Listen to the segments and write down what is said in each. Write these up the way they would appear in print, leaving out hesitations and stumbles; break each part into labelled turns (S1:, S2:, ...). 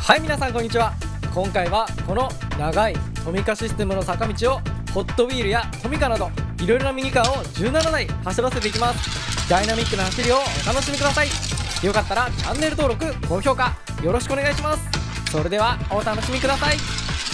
S1: はい、皆さんこんにちは。今回はこの長いトミカシステムの坂道をホットウィールやトミカなどいろいろなミニカーを17台走らせていきます。ダイナミックな走りをお楽しみください。よかったらチャンネル登録、高評価よろしくお願いします。それではお楽しみください。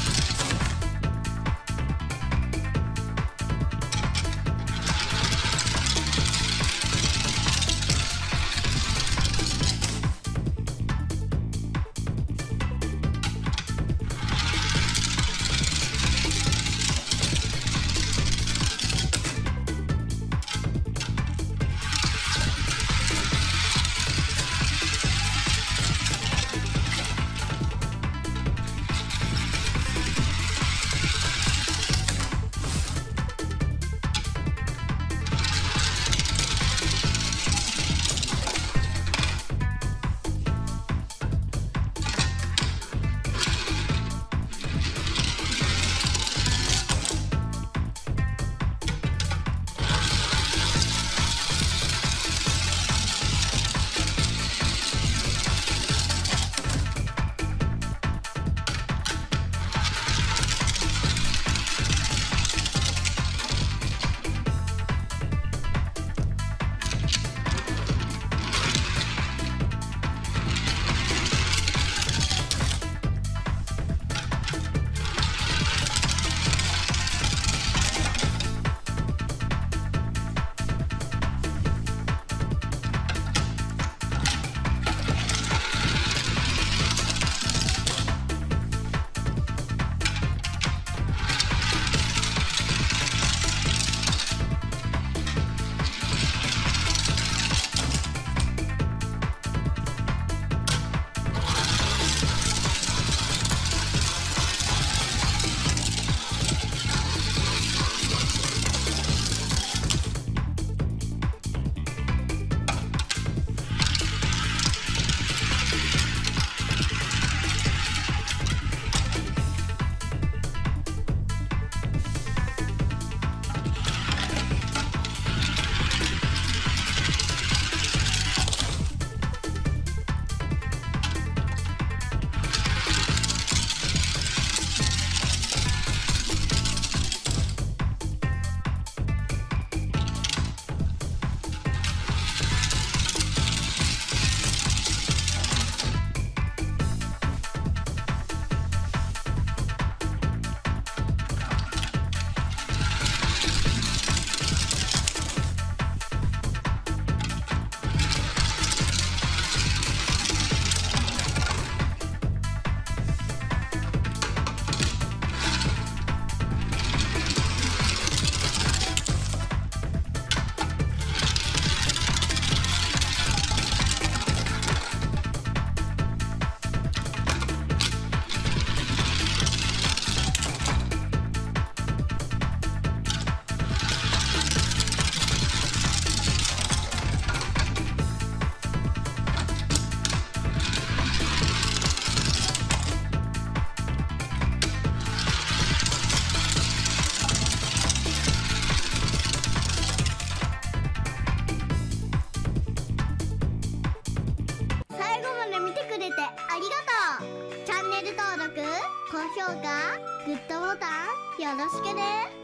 S2: ありがとう。チャンネル登録、高評価、グッドボタンよろしくね。